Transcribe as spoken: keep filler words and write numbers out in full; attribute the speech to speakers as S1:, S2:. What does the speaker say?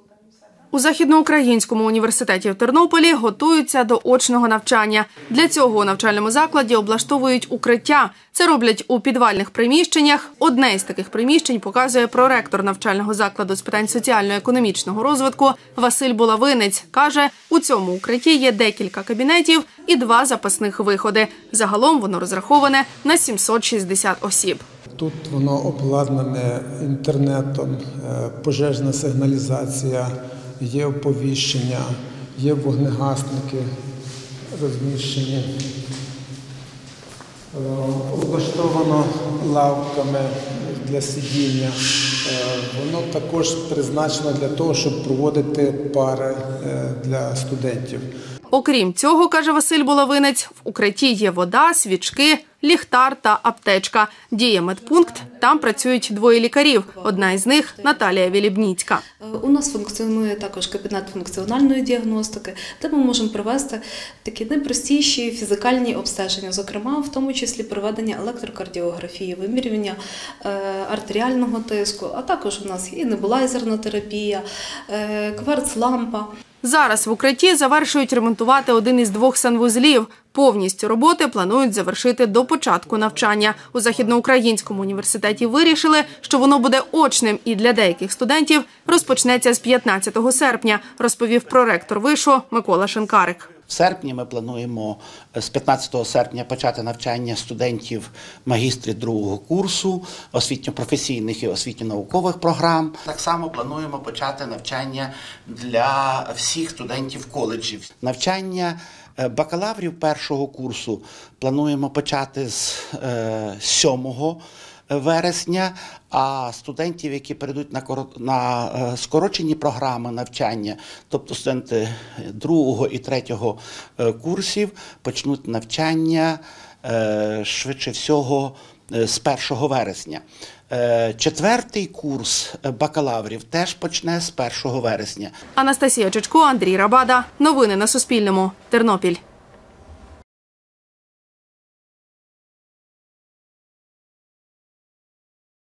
S1: У Західноукраїнському університеті в Тернополі готуються до очного навчання. Для цього у навчальному закладі облаштовують укриття. Це роблять у підвальних приміщеннях. Одне із таких приміщень показує проректор навчального закладу з питань соціально-економічного розвитку Василь Булавинець. Каже, у цьому укритті є декілька кабінетів і два запасних виходи. Загалом воно розраховане на сімсот шістдесят осіб.
S2: Тут воно обладнане інтернетом, пожежна сигналізація, є оповіщення, є вогнегасники розміщені. Облаштовано лавками для сидіння. Воно також призначено для того, щоб проводити пари для студентів.
S1: Окрім цього, каже Василь Булавинець, в укритті є вода, свічки, ліхтар та аптечка. Діє медпункт, там працюють двоє лікарів. Одна із них – Наталія Вілібніцька.
S3: У нас функціонує також кабінет функціональної діагностики, де ми можемо провести такі найпростіші фізикальні обстеження, зокрема, в тому числі проведення електрокардіографії, вимірювання артеріального тиску, а також у нас є і небулайзерна терапія, кварц-лампа.
S1: Зараз в укритті завершують ремонтувати один із двох санвузлів. Повністю роботи планують завершити до початку навчання. У Західноукраїнському університеті вирішили, що воно буде очним і для деяких студентів розпочнеться з п'ятнадцятого серпня, розповів проректор вишу Микола Шинкарик.
S4: В серпні ми плануємо з п'ятнадцятого серпня почати навчання студентів магістрів другого курсу, освітньо-професійних і освітньо-наукових програм. Так само плануємо почати навчання для всіх студентів коледжів. Навчання бакалаврів першого курсу плануємо почати з сьомого вересня, а студентів, які перейдуть на, на скорочені програми навчання, тобто студенти другого і третього курсів, почнуть навчання швидше всього з першого вересня. Четвертий курс бакалаврів теж почне з першого вересня.
S1: Анастасія Чичко, Андрій Рабада. Новини на Суспільному. Тернопіль.